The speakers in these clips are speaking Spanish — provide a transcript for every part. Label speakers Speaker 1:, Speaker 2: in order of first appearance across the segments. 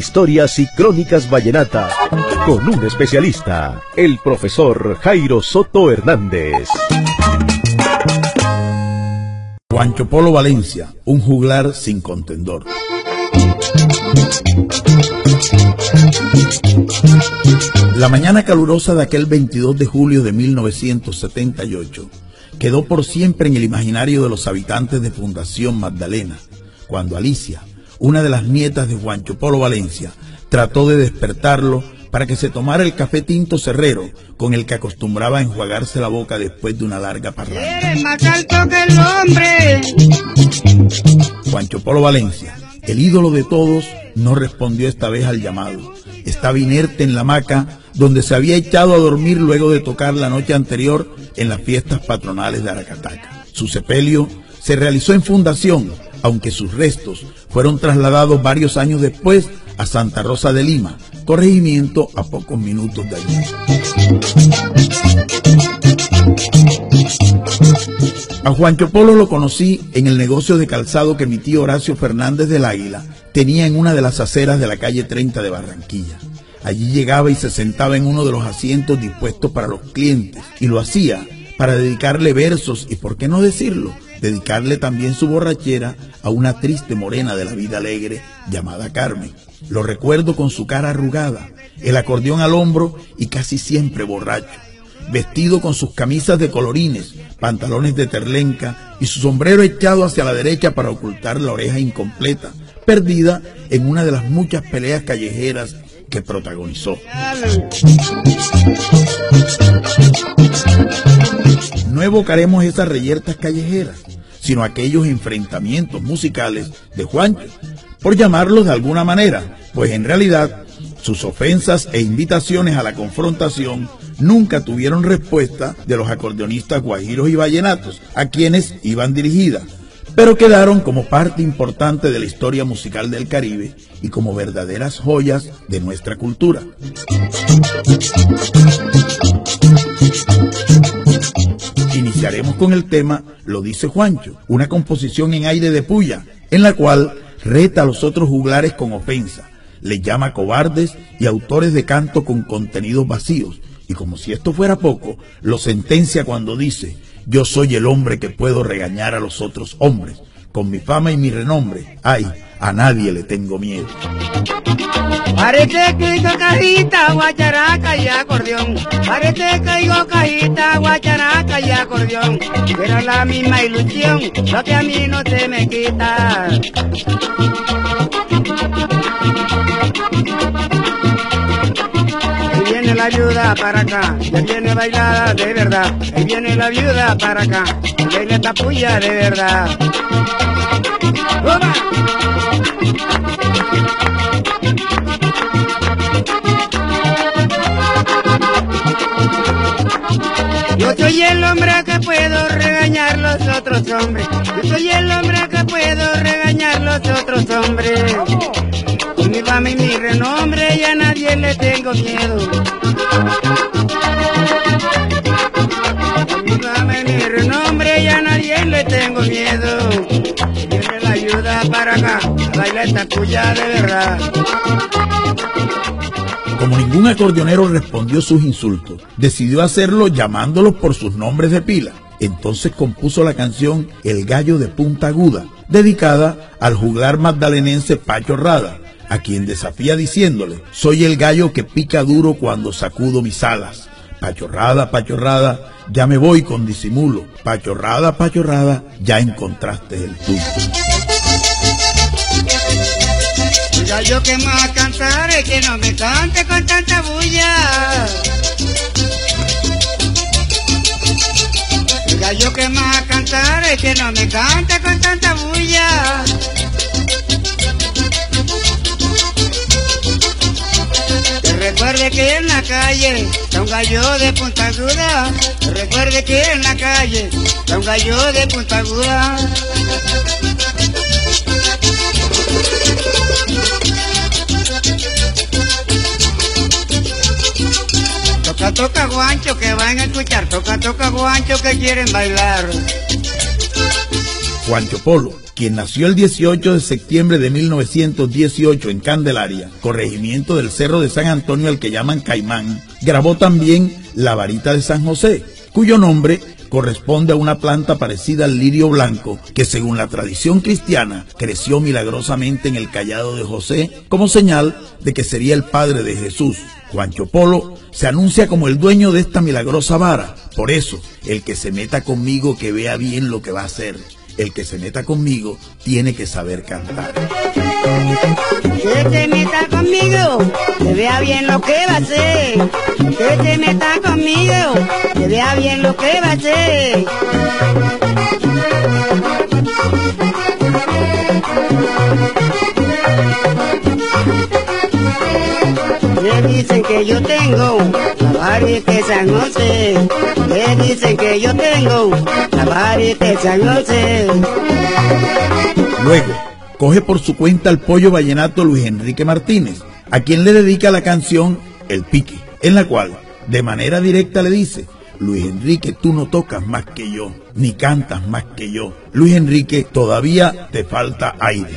Speaker 1: historias y crónicas vallenatas, con un especialista, el profesor Jairo Soto Hernández.
Speaker 2: Juancho Polo Valencia, un juglar sin contendor. La mañana calurosa de aquel 22 de julio de 1978 quedó por siempre en el imaginario de los habitantes de Fundación Magdalena, cuando Alicia, una de las nietas de Juancho Polo Valencia, trató de despertarlo para que se tomara el café tinto cerrero con el que acostumbraba a enjuagarse la boca después de una larga parranda.
Speaker 3: ¡Eres más alto que el hombre!
Speaker 2: Juancho Polo Valencia, el ídolo de todos, no respondió esta vez al llamado. Estaba inerte en la hamaca donde se había echado a dormir luego de tocar la noche anterior en las fiestas patronales de Aracataca. Su sepelio se realizó en Fundación, aunque sus restos fueron trasladados varios años después a Santa Rosa de Lima, corregimiento a pocos minutos de allí. A Juancho Polo lo conocí en el negocio de calzado que mi tío Horacio Fernández del Águila tenía en una de las aceras de la calle 30 de Barranquilla. Allí llegaba y se sentaba en uno de los asientos dispuestos para los clientes, y lo hacía para dedicarle versos y, por qué no decirlo, dedicarle también su borrachera a una triste morena de la vida alegre llamada Carmen. Lo recuerdo con su cara arrugada, el acordeón al hombro y casi siempre borracho, vestido con sus camisas de colorines, pantalones de terlenca y su sombrero echado hacia la derecha para ocultar la oreja incompleta, perdida en una de las muchas peleas callejeras que protagonizó. No evocaremos esas reyertas callejeras, sino aquellos enfrentamientos musicales de Juancho, por llamarlos de alguna manera, pues en realidad sus ofensas e invitaciones a la confrontación nunca tuvieron respuesta de los acordeonistas guajiros y vallenatos, a quienes iban dirigidas, pero quedaron como parte importante de la historia musical del Caribe y como verdaderas joyas de nuestra cultura. Iniciaremos con el tema Lo dice Juancho, una composición en aire de puya, en la cual reta a los otros juglares con ofensa, les llama cobardes y autores de canto con contenidos vacíos, y como si esto fuera poco, lo sentencia cuando dice: yo soy el hombre que puedo regañar a los otros hombres, con mi fama y mi renombre, ay, a nadie le tengo miedo.
Speaker 3: Parece que hizo cajita, guacharaca y acordeón. Parece que hizo cajita, guacharaca y acordeón. Pero la misma ilusión, lo que a mí no se me quita. Ahí viene la viuda para acá, ya viene bailada de verdad. Ahí viene la viuda para acá, baila esta puya de verdad. ¡Toma! Yo soy el hombre que puedo regañar los otros hombres. Yo soy el hombre que puedo regañar los otros hombres. Con mi fama y mi renombre ya a nadie le tengo miedo. Con mi fama y mi renombre ya a nadie le tengo miedo. Viene la ayuda para acá, baila esta puya de verdad.
Speaker 2: Como ningún acordeonero respondió sus insultos, decidió hacerlo llamándolos por sus nombres de pila. Entonces compuso la canción El Gallo de Punta Aguda, dedicada al juglar magdalenense Pacho Rada, a quien desafía diciéndole: soy el gallo que pica duro cuando sacudo mis alas. Pacho Rada, ya me voy con disimulo. Pacho Rada, ya encontraste el tuyo.
Speaker 3: El gallo que me va a cantar es que no me cante con tanta bulla. El gallo que me va a cantar es que no me cante con tanta bulla. Que recuerde que en la calle está un gallo de Punta Aguda. Que recuerde que en la calle está un gallo de Punta Aguda. Toca guancho que van a escuchar, toca guancho que quieren bailar.
Speaker 2: Juancho Polo, quien nació el 18 de septiembre de 1918 en Candelaria, corregimiento del Cerro de San Antonio al que llaman Caimán, grabó también La varita de San José, cuyo nombre corresponde a una planta parecida al lirio blanco que, según la tradición cristiana, creció milagrosamente en el cayado de José como señal de que sería el padre de Jesús. Juancho Polo se anuncia como el dueño de esta milagrosa vara. Por eso, el que se meta conmigo que vea bien lo que va a hacer. El que se meta conmigo tiene que saber cantar.
Speaker 3: Que se meta conmigo, que vea bien lo que va a hacer. Que se meta conmigo, que vea bien lo que va a hacer. Me dicen que yo tengo la varita de San José. Me dicen que yo tengo la varita de San José.
Speaker 2: Luego, coge por su cuenta el pollo vallenato Luis Enrique Martínez, a quien le dedica la canción El Pique, en la cual, de manera directa le dice: Luis Enrique, tú no tocas más que yo, ni cantas más que yo. Luis Enrique, todavía te falta aire.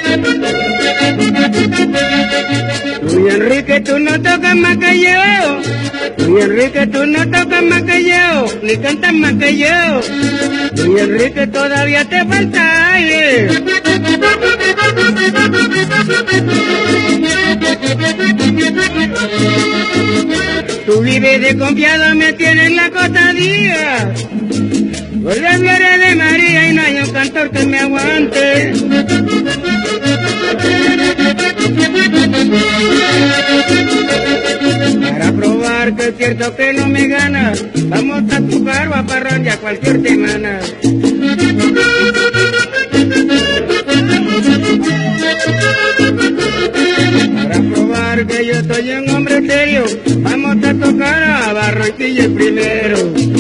Speaker 3: Luis Enrique, tú no tocas más que yo. Luis Enrique, tú no tocas más que yo, ni cantas más que yo. Luis Enrique, todavía te falta aire. Tú vives desconfiado, me tienes en la costadilla. Por las flores de María y no hay un cantor que me aguante. Para probar que es cierto que no me gana, vamos a tocar o a parrón ya cualquier semana. Para probar que yo soy un hombre serio, vamos a tocar a Barranquilla el primero.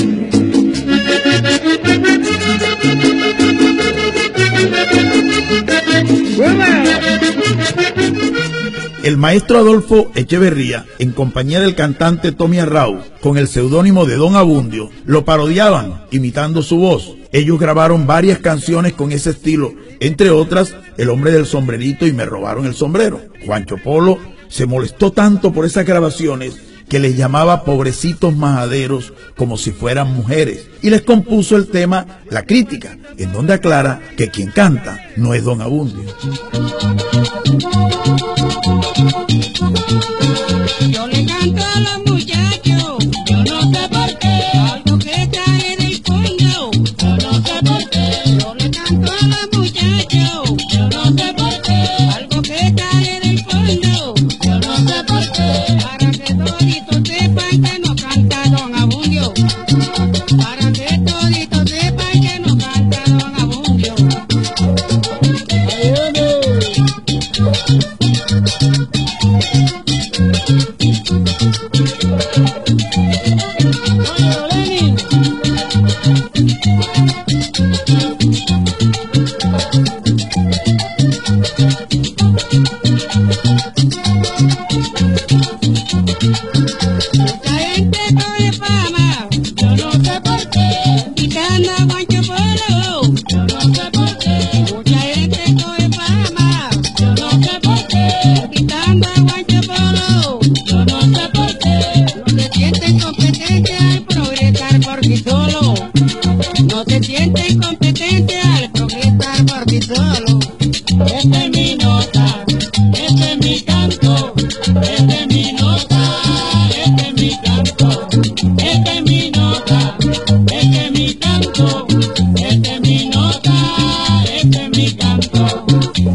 Speaker 2: El maestro Adolfo Echeverría, en compañía del cantante Tommy Arrau, con el seudónimo de Don Abundio, lo parodiaban, imitando su voz. Ellos grabaron varias canciones con ese estilo, entre otras, El hombre del sombrerito y Me robaron el sombrero. Juancho Polo se molestó tanto por esas grabaciones que les llamaba pobrecitos majaderos como si fueran mujeres, y les compuso el tema La Crítica, en donde aclara que quien canta no es Don Abundio.
Speaker 4: Yo le canto a los muchachos, yo no sé por qué, algo que cae del fondo, yo no sé por qué. Yo le canto a los muchachos, yo no sé por qué, algo que cae del fondo, yo no sé por qué. Para que toditos sepan que no canta Don Abundio, para que toditos sepan que no canta Don Abundio. No se siente incompetente al progresar por sí solo. Esta es mi nota, este es mi canto, esta es mi nota, este es mi canto, esta es mi nota, este es mi canto, esta es mi nota, este es mi canto.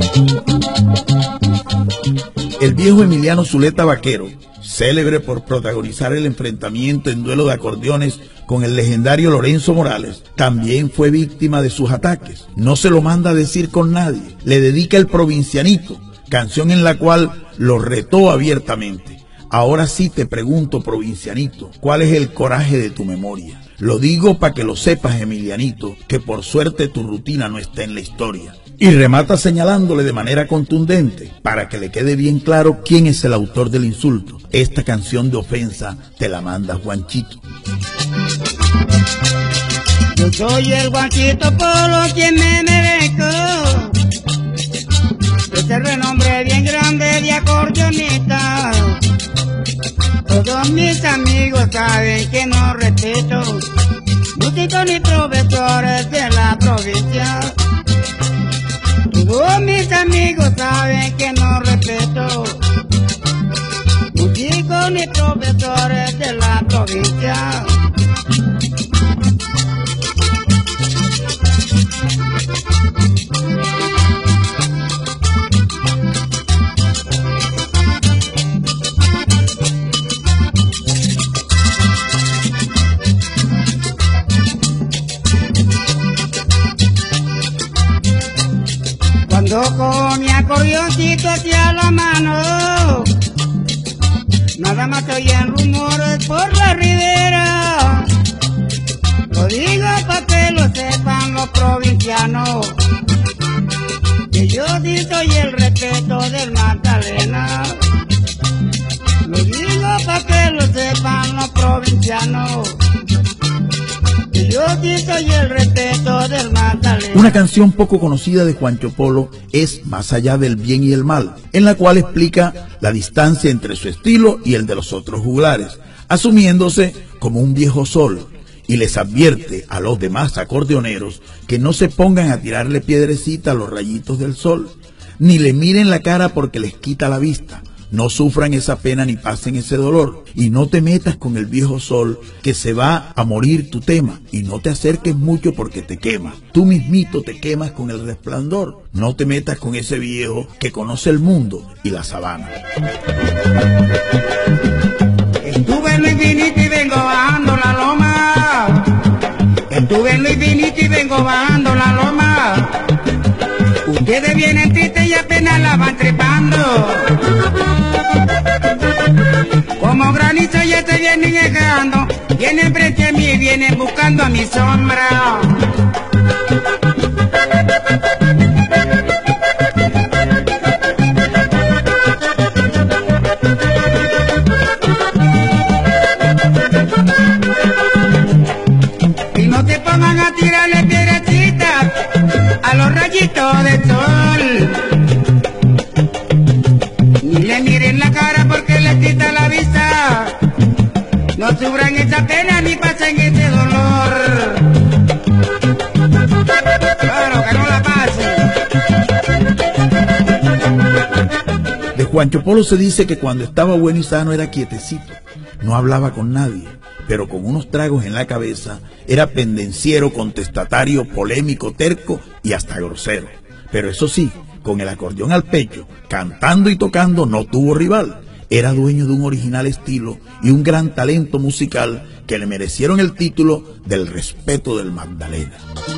Speaker 2: El viejo Emiliano Zuleta Vaquero, célebre por protagonizar el enfrentamiento en duelo de acordeones con el legendario Lorenzo Morales, también fue víctima de sus ataques. No se lo manda a decir con nadie. Le dedica El Provincianito, canción en la cual lo retó abiertamente. Ahora sí te pregunto, provincianito, ¿cuál es el coraje de tu memoria? Lo digo para que lo sepas, Emilianito, que por suerte tu rutina no está en la historia. Y remata señalándole de manera contundente, para que le quede bien claro quién es el autor del insulto. Esta canción de ofensa te la manda Juanchito.
Speaker 3: Yo soy el Juanchito Polo quien me merezco ese renombre bien grande de acordeonista. Todos mis amigos saben que no respeto músicos ni profesores de la provincia. Todos mis amigos saben que no respeto músicos ni profesores de la provincia. Cuando con mi acordeoncito hacia la mano, nada más se oyen rumores por la ribera. Lo digo para que lo sepan los provincianos, que yo sí soy el respeto del Magdalena. Lo digo para que lo sepan los provincianos, que yo sí soy el respeto del Magdalena.
Speaker 2: Una canción poco conocida de Juancho Polo es Más allá del bien y el mal, en la cual explica la distancia entre su estilo y el de los otros juglares, asumiéndose como un viejo sol, y les advierte a los demás acordeoneros que no se pongan a tirarle piedrecita a los rayitos del sol, ni le miren la cara porque les quita la vista. No sufran esa pena ni pasen ese dolor, y no te metas con el viejo sol que se va a morir tu tema, y no te acerques mucho porque te quema. Tú mismito te quemas con el resplandor. No te metas con ese viejo que conoce el mundo y la sabana.
Speaker 3: Estuve en Luis Vinito y vengo bajando la loma. Estuve en Luis Vinito y vengo bajando la loma. Ustedes vienen tristes y apenas la van trepando. Como granizo ya se vienen llegando, vienen frente a mí, vienen buscando a mi sombra. Y no te pongan a tirarle piedrecitas a los rayitos del sol, ni le miren la cara porque les quita la vista. No sufran esa pena ni pasen ese dolor. Claro, que no la pasen.
Speaker 2: De Juancho Polo se dice que cuando estaba bueno y sano era quietecito, no hablaba con nadie, pero con unos tragos en la cabeza era pendenciero, contestatario, polémico, terco y hasta grosero. Pero eso sí, con el acordeón al pecho, cantando y tocando, no tuvo rival. Era dueño de un original estilo y un gran talento musical que le merecieron el título del respeto del Magdalena.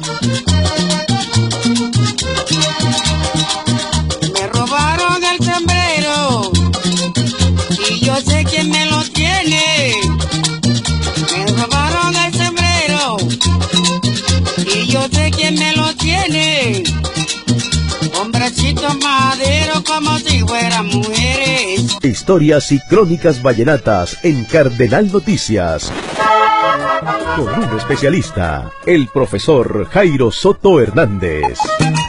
Speaker 3: Me robaron el sombrero y yo sé quién me lo tiene. Me robaron el sombrero y yo sé quién me lo tiene. Hombrecitos maderos como si fueran mujeres.
Speaker 1: Historias y crónicas vallenatas en Cardenal Noticias. Con un especialista, el profesor Jairo Soto Hernández.